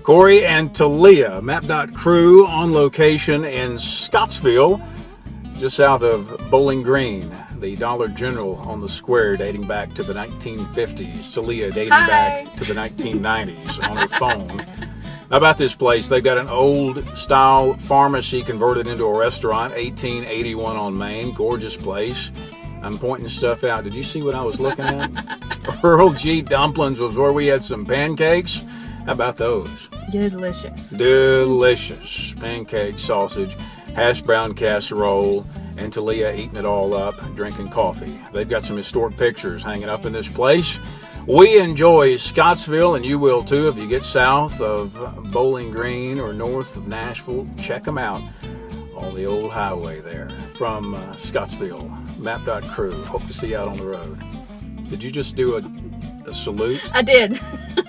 Cory and Telia, Map.Crew on location in Scottsville, just south of Bowling Green. The Dollar General on the square dating back to the 1950s. Telia dating back to the 1990s on her phone. How about this place? They've got an old-style pharmacy converted into a restaurant, 1881 on Main. Gorgeous place. I'm pointing stuff out. Did you see what I was looking at? Earl G. Dumplings was where we had some pancakes. How about those? Delicious. Delicious. Pancakes, sausage, hash brown casserole, and Telia eating it all up, drinking coffee. They've got some historic pictures hanging up in this place. We enjoy Scottsville, and you will too if you get south of Bowling Green or north of Nashville. Check them out on the old highway there. From Scottsville, Map.Crew. Hope to see you out on the road. Did you just do a salute? I did.